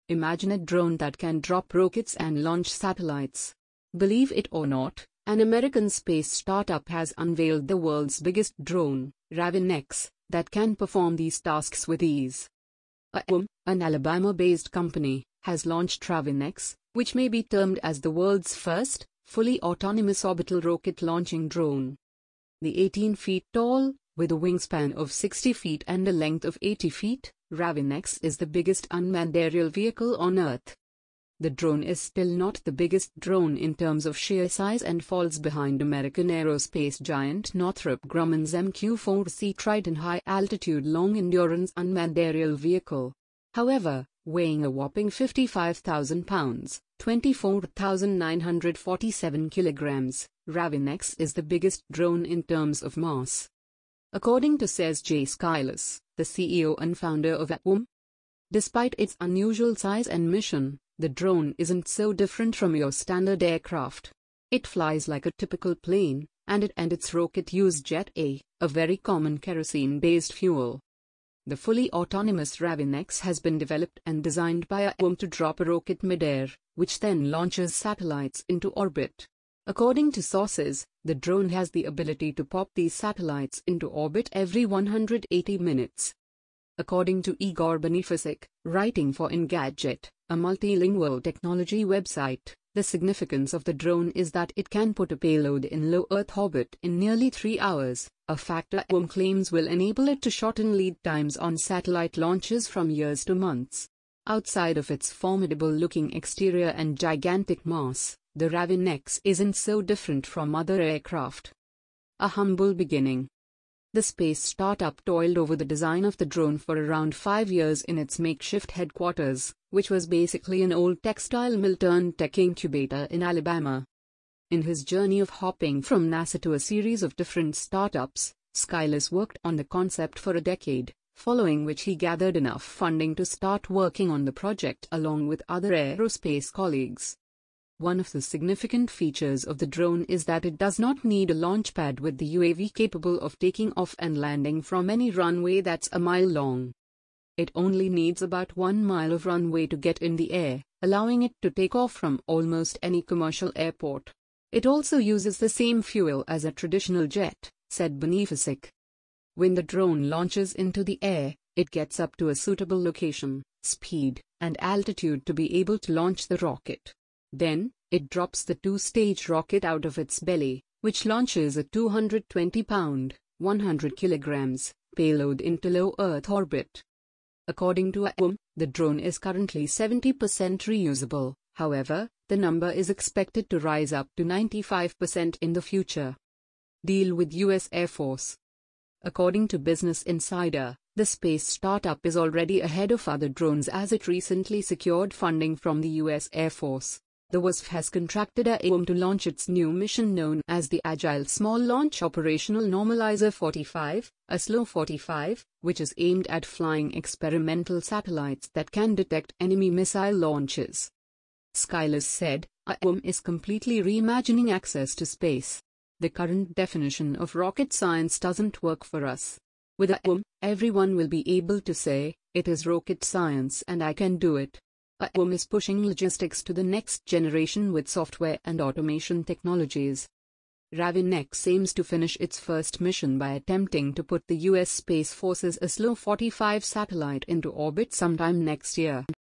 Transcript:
Imagine a drone that can drop rockets and launch satellites. Believe it or not, an American space startup has unveiled the world's biggest drone, Ravn X, that can perform these tasks with ease. Aevum, an Alabama-based company, has launched Ravn X, which may be termed as the world's first, fully autonomous orbital rocket launching drone. The 18 feet tall, with a wingspan of 60 feet and a length of 80 feet, Ravn X is the biggest unmanned aerial vehicle on Earth. The drone is still not the biggest drone in terms of sheer size and falls behind American aerospace giant Northrop Grumman's MQ-4C Triton high-altitude long-endurance unmanned aerial vehicle. However, weighing a whopping 55,000 pounds, 24,947 kilograms, Ravn X is the biggest drone in terms of mass. According to says Jay Skyless, the CEO and founder of Aevum. Despite its unusual size and mission, the drone isn't so different from your standard aircraft. It flies like a typical plane, and its rocket use Jet A, a very common kerosene-based fuel. The fully autonomous Ravn X has been developed and designed by Aevum to drop a rocket mid-air, which then launches satellites into orbit. According to sources, the drone has the ability to pop these satellites into orbit every 180 minutes. According to Igor Benefisic, writing for Engadget, a multilingual technology website, the significance of the drone is that it can put a payload in low Earth orbit in nearly 3 hours, a factor Aevum claims will enable it to shorten lead times on satellite launches from years to months. Outside of its formidable-looking exterior and gigantic mass, the Ravn X isn't so different from other aircraft. A humble beginning. The space startup toiled over the design of the drone for around 5 years in its makeshift headquarters, which was basically an old textile mill turned tech incubator in Alabama. In his journey of hopping from NASA to a series of different startups, Skyless worked on the concept for a decade, following which he gathered enough funding to start working on the project along with other aerospace colleagues. One of the significant features of the drone is that it does not need a launch pad, with the UAV capable of taking off and landing from any runway that's a mile long. It only needs about 1 mile of runway to get in the air, allowing it to take off from almost any commercial airport. It also uses the same fuel as a traditional jet, said Benefisic. When the drone launches into the air, it gets up to a suitable location, speed, and altitude to be able to launch the rocket. Then, it drops the 2-stage rocket out of its belly, which launches a 220-pound, 100 kilograms, payload into low Earth orbit. According to Aevum, the drone is currently 70% reusable, however, the number is expected to rise up to 95% in the future. Deal with U.S. Air Force. According to Business Insider, the space startup is already ahead of other drones as it recently secured funding from the U.S. Air Force. The WASF has contracted Aevum to launch its new mission known as the Agile Small Launch Operational Normalizer 45, a SLO 45, which is aimed at flying experimental satellites that can detect enemy missile launches. Skyless said, Aevum is completely reimagining access to space. The current definition of rocket science doesn't work for us. With Aevum, everyone will be able to say, it is rocket science and I can do it. Aevum is pushing logistics to the next generation with software and automation technologies. Ravn X aims to finish its first mission by attempting to put the U.S. Space Force's SLO 45 satellite into orbit sometime next year.